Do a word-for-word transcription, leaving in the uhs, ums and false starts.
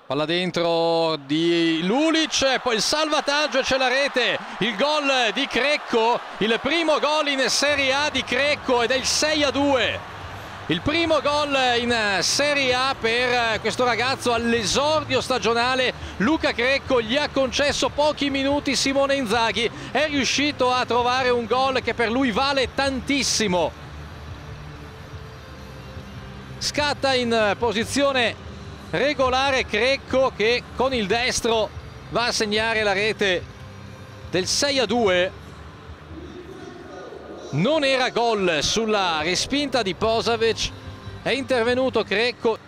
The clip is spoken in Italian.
Palla dentro di Lulic, poi il salvataggio e c'è la rete, il gol di Crecco, il primo gol in Serie A di Crecco ed è il sei a due. Il primo gol in Serie A per questo ragazzo all'esordio stagionale. Luca Crecco gli ha concesso pochi minuti, Simone Inzaghi è riuscito a trovare un gol che per lui vale tantissimo. Scatta in posizione regolare Crecco che con il destro va a segnare la rete del sei a due. Non era gol sulla respinta di Posavic, è intervenuto Crecco.